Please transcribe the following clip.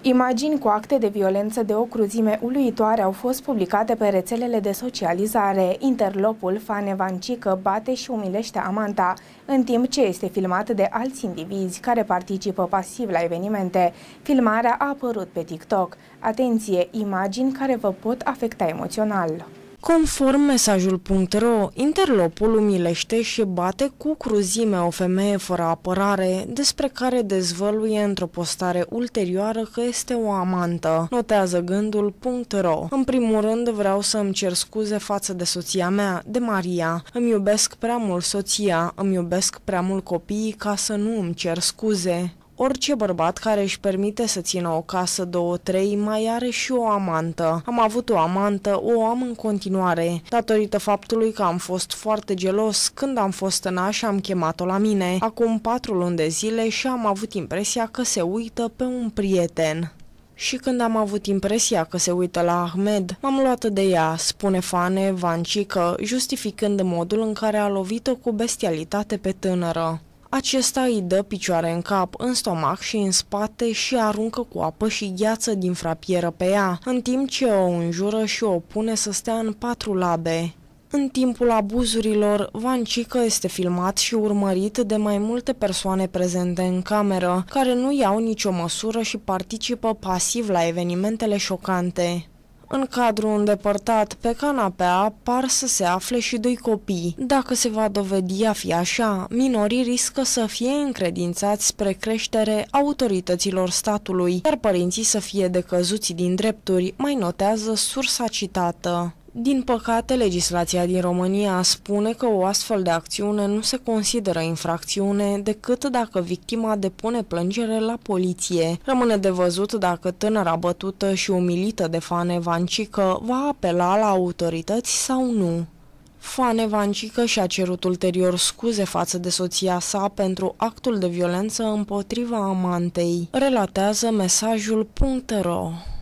Imagini cu acte de violență de o cruzime uluitoare au fost publicate pe rețelele de socializare. Interlopul Fane Vancică bate și umilește amanta, în timp ce este filmat de alți indivizi care participă pasiv la evenimente. Filmarea a apărut pe TikTok. Atenție, imagini care vă pot afecta emoțional. Conform mesajul.ro, Interlopul umilește și bate cu cruzime o femeie fără apărare, despre care dezvăluie într-o postare ulterioară că este o amantă. Notează gândul.ro. În primul rând vreau să îmi cer scuze față de soția mea, de Maria. Îmi iubesc prea mult soția, îmi iubesc prea mult copiii ca să nu îmi cer scuze. Orice bărbat care își permite să țină o casă, 2-3, mai are și o amantă. Am avut o amantă, o am în continuare. Datorită faptului că am fost foarte gelos, când am fost naș am chemat-o la mine, acum 4 luni de zile, și am avut impresia că se uită pe un prieten. Și când am avut impresia că se uită la Ahmed, m-am luat de ea, spune Fane Vancică, justificând modul în care a lovit-o cu bestialitate pe tânără. Acesta îi dă picioare în cap, în stomac și în spate și aruncă cu apă și gheață din frapieră pe ea, în timp ce o înjură și o pune să stea în 4 labe. În timpul abuzurilor, Vancică este filmat și urmărit de mai multe persoane prezente în cameră, care nu iau nicio măsură și participă pasiv la evenimentele șocante. În cadrul îndepărtat, pe canapea, par să se afle și 2 copii. Dacă se va dovedi a fi așa, minorii riscă să fie încredințați spre creștere autorităților statului, iar părinții să fie decăzuți din drepturi, mai notează sursa citată. Din păcate, legislația din România spune că o astfel de acțiune nu se consideră infracțiune decât dacă victima depune plângere la poliție. Rămâne de văzut dacă tânăra bătută și umilită de Fane Vancică va apela la autorități sau nu. Fane Vancică și-a cerut ulterior scuze față de soția sa pentru actul de violență împotriva amantei, relatează mesajul.ro.